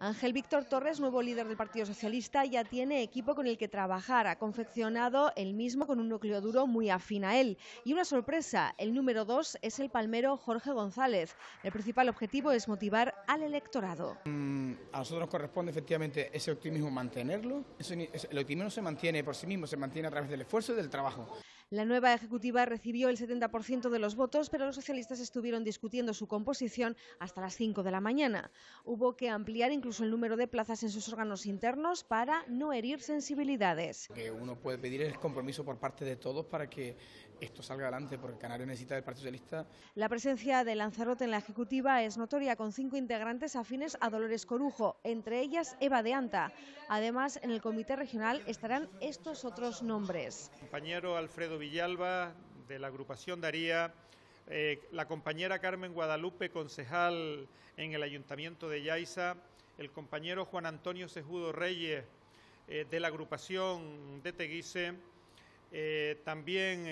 Ángel Víctor Torres, nuevo líder del Partido Socialista, ya tiene equipo con el que trabajar. Ha confeccionado el mismo con un núcleo duro muy afín a él. Y una sorpresa, el número 2 es el palmero Jorge González. El principal objetivo es motivar al electorado. A nosotros nos corresponde efectivamente ese optimismo mantenerlo. El optimismo no se mantiene por sí mismo, se mantiene a través del esfuerzo y del trabajo. La nueva ejecutiva recibió el 70% de los votos, pero los socialistas estuvieron discutiendo su composición hasta las 5 de la mañana. Hubo que ampliar incluso el número de plazas en sus órganos internos para no herir sensibilidades. Lo que uno puede pedir es el compromiso por parte de todos para que esto salga adelante, porque Canarias necesita del Partido Socialista. La presencia de Lanzarote en la ejecutiva es notoria, con 5 integrantes afines a Dolores Corujo, entre ellas Eva de Anta. Además, en el comité regional estarán estos otros nombres. Compañero Alfredo Villalba, de la agrupación Daría, la compañera Carmen Guadalupe, concejal en el Ayuntamiento de Yaiza, el compañero Juan Antonio Cejudo Reyes, de la agrupación de Teguise, también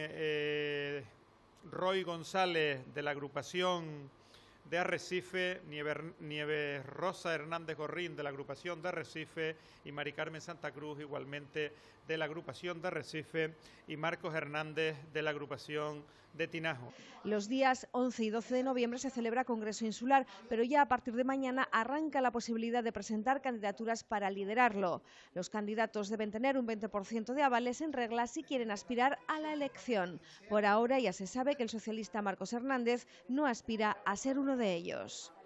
Roy González, de la agrupación de Arrecife, Nieves Rosa Hernández Gorrín, de la agrupación de Arrecife, y Mari Carmen Santa Cruz, igualmente de la agrupación de Arrecife, y Marcos Hernández, de la agrupación de Tinajo. Los días 11 y 12 de noviembre se celebra Congreso Insular, pero ya a partir de mañana arranca la posibilidad de presentar candidaturas para liderarlo. Los candidatos deben tener un 20% de avales en regla si quieren aspirar a la elección. Por ahora ya se sabe que el socialista Marcos Hernández no aspira a ser uno de ellos.